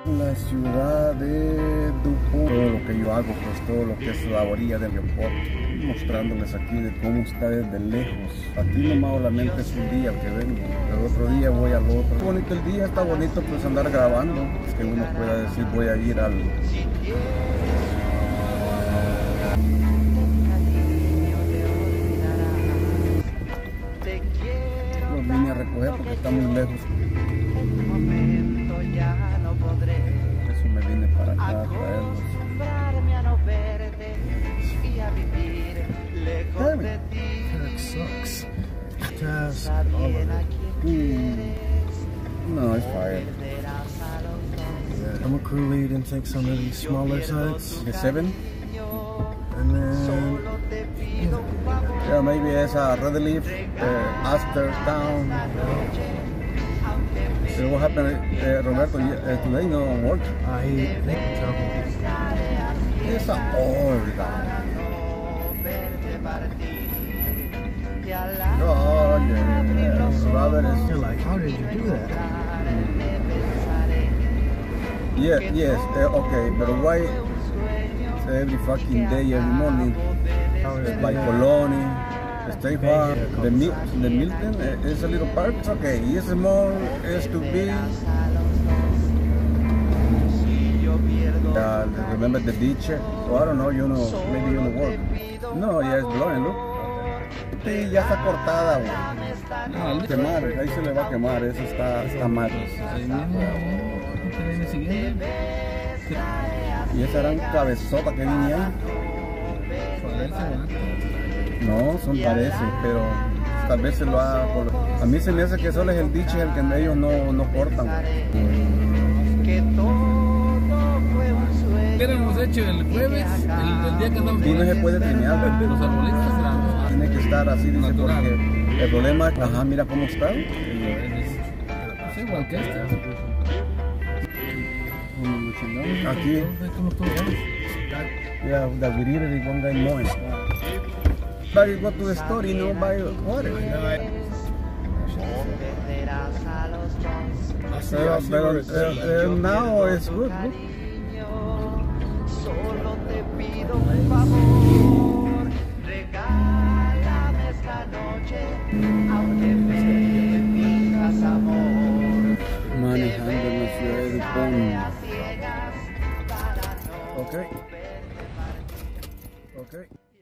La ciudad de Dupont, todo lo que yo hago, pues todo lo que es la orilla del aeropuerto, mostrándoles aquí de cómo está desde lejos. Aquí nomás solamente es un día que vengo, el otro día voy al otro. Está bonito el día, está bonito pues andar grabando, es que uno pueda decir voy a ir al... Los vine a recoger porque está muy lejos. Eso me vine para acá a traerlos. That sucks. Just all of it. No, it's fire. I'm a crew lead and take some of these smaller sites. The 7? And then, Yeah, maybe it's a Red Leaf, Aster Town. So what happened, Roberto, today no work? he trouble. It's a old guy. Oh, yeah. Robert is... You're like, how did you do that? Yeah, yes, okay, but why every fucking day, every morning, by Colony, stay far, the Milton is a little park, it's okay, it's more, it's to be, remember the ditch, so I don't know, you know, maybe you know work. No, yeah, it's blowing, look. Sí, ya está cortada, güey. No, quemar, ahí se le va a quemar, eso está mal. Y esa gran cabezota que viene ahí. No, son pareces, pero tal vez se lo haga. A mí se me hace que solo es el diche el que ellos no cortan. ¿Qué hemos hecho el jueves? El día que andamos. Y no se puede trinear. Los arbolitos. Tiene que estar así, dice, porque el problema es, ajá, mira cómo está. Es igual que este. Aquí, yeah, that we did it one guy mowing. But you go to the store, you know, buy water. Pero now it's good. Solo te pido un favor, regálame esta noche, aunque me digas amor. Manejando en la ciudad de Dupont. Ciegas para no Okay. ver. Okay.